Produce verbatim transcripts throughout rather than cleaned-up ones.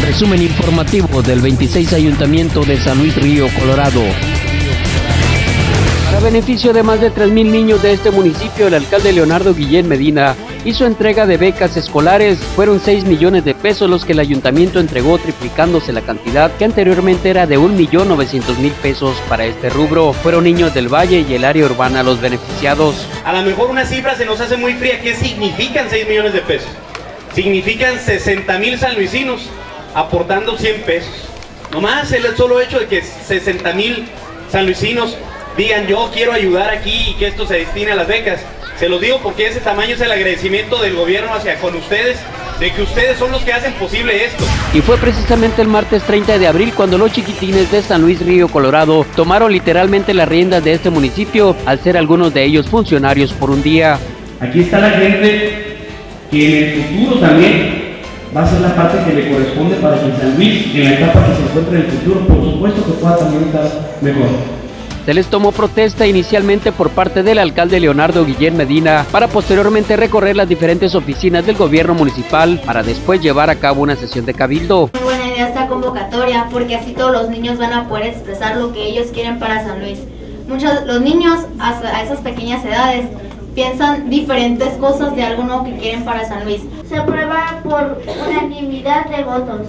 Resumen informativo del veintiséis Ayuntamiento de San Luis Río Colorado. Para beneficio de más de tres mil niños de este municipio, el alcalde Leonardo Guillén Medina hizo entrega de becas escolares. Fueron seis millones de pesos los que el ayuntamiento entregó, triplicándose la cantidad que anteriormente era de un millón novecientos mil pesos para este rubro. Fueron niños del Valle y el área urbana los beneficiados. A lo mejor una cifra se nos hace muy fría. ¿Qué significan seis millones de pesos? Significan sesenta mil sanluisinos aportando cien pesos. Nomás el solo hecho de que sesenta mil sanluisinos digan yo quiero ayudar aquí y que esto se destine a las becas. Se los digo porque ese tamaño es el agradecimiento del gobierno hacia con ustedes, de que ustedes son los que hacen posible esto. Y fue precisamente el martes treinta de abril cuando los chiquitines de San Luis Río Colorado tomaron literalmente las riendas de este municipio, al ser algunos de ellos funcionarios por un día. Aquí está la gente que en el futuro también va a ser la parte que le corresponde para que San Luis, en la etapa que se encuentre en el futuro, por supuesto que pueda también estar mejor. Se les tomó protesta inicialmente por parte del alcalde Leonardo Guillén Medina para posteriormente recorrer las diferentes oficinas del gobierno municipal para después llevar a cabo una sesión de cabildo. Muy buena idea esta convocatoria porque así todos los niños van a poder expresar lo que ellos quieren para San Luis. Muchos los niños a esas pequeñas edades piensan diferentes cosas de algo nuevo que quieren para San Luis. Se aprueba por unanimidad de votos.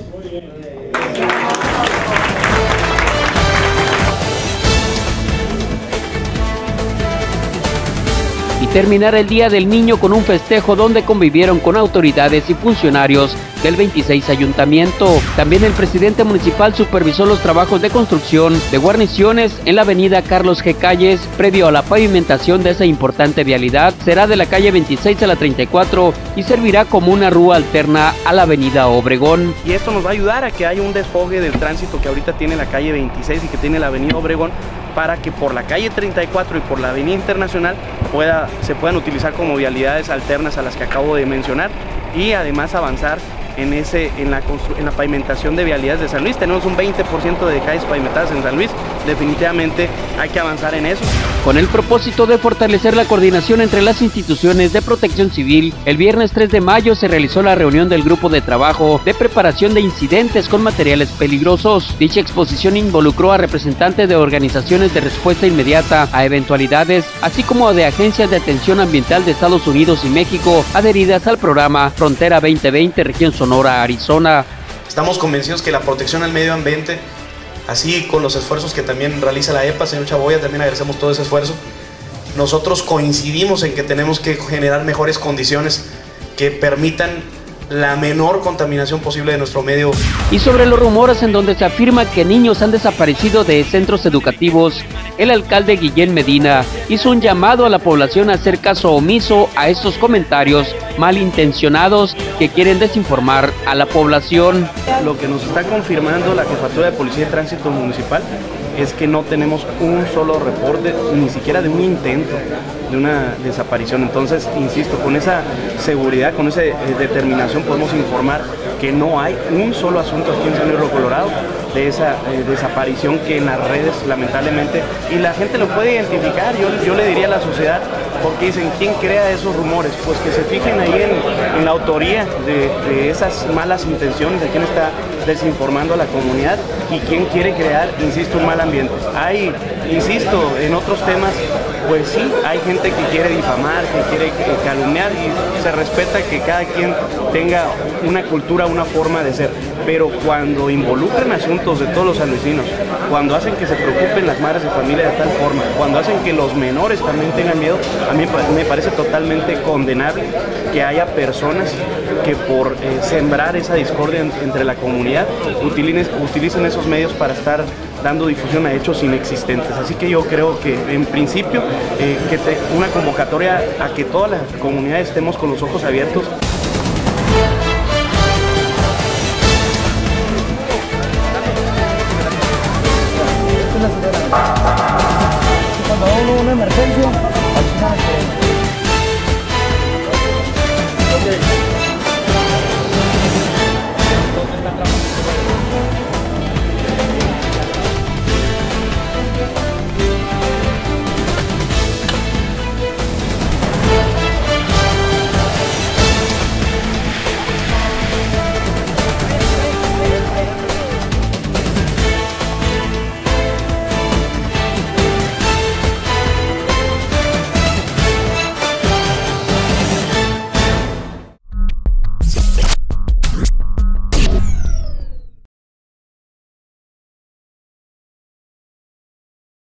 Y terminar el Día del Niño con un festejo donde convivieron con autoridades y funcionarios del veintiséis Ayuntamiento. También el presidente municipal supervisó los trabajos de construcción de guarniciones en la avenida Carlos G. Calles, previo a la pavimentación de esa importante vialidad. Será de la calle veintiséis a la treinta y cuatro y servirá como una rúa alterna a la avenida Obregón. Y esto nos va a ayudar a que haya un desfogue del tránsito que ahorita tiene la calle veintiséis y que tiene la avenida Obregón, para que por la calle treinta y cuatro y por la avenida Internacional pueda, se puedan utilizar como vialidades alternas a las que acabo de mencionar, y además avanzar en, ese, en, la, en la pavimentación de vialidades de San Luis. Tenemos un veinte por ciento de calles pavimentadas en San Luis, definitivamente hay que avanzar en eso. Con el propósito de fortalecer la coordinación entre las instituciones de protección civil, el viernes tres de mayo se realizó la reunión del grupo de trabajo de preparación de incidentes con materiales peligrosos. Dicha exposición involucró a representantes de organizaciones de respuesta inmediata a eventualidades, así como de agencias de atención ambiental de Estados Unidos y México, adheridas al programa Frontera veinte veinte, región Sonora, Arizona. Estamos convencidos que la protección al medio ambiente, así con los esfuerzos que también realiza la E P A, señor Chaboya, también agradecemos todo ese esfuerzo. Nosotros coincidimos en que tenemos que generar mejores condiciones que permitan la menor contaminación posible de nuestro medio. Y sobre los rumores en donde se afirma que niños han desaparecido de centros educativos, el alcalde Guillén Medina hizo un llamado a la población a hacer caso omiso a estos comentarios malintencionados que quieren desinformar a la población. Lo que nos está confirmando la Jefatura de Policía de Tránsito Municipal es que no tenemos un solo reporte, ni siquiera de un intento de una desaparición. Entonces, insisto, con esa seguridad, con esa eh, determinación podemos informar que no hay un solo asunto aquí en San Luis Río Colorado de esa eh, desaparición que en las redes, lamentablemente, y la gente lo puede identificar. Yo, yo le diría a la sociedad, porque dicen, ¿quién crea esos rumores? Pues que se fijen ahí en, en la autoría de, de esas malas intenciones, de quién está desinformando a la comunidad y quién quiere crear, insisto, un mal ambiente. Hay, insisto, en otros temas, pues sí, hay gente que quiere difamar, que quiere calumniar, y se respeta que cada quien tenga una cultura, una forma de ser, pero cuando involucran asuntos de todos los sanluisinos, cuando hacen que se preocupen las madres de familia de tal forma, cuando hacen que los menores también tengan miedo, a mí me parece totalmente condenable que haya personas que por eh, sembrar esa discordia en, entre la comunidad utilicen, utilicen esos medios para estar dando difusión a hechos inexistentes. Así que yo creo que en principio eh, que te, una convocatoria a que toda la comunidad estemos con los ojos abiertos.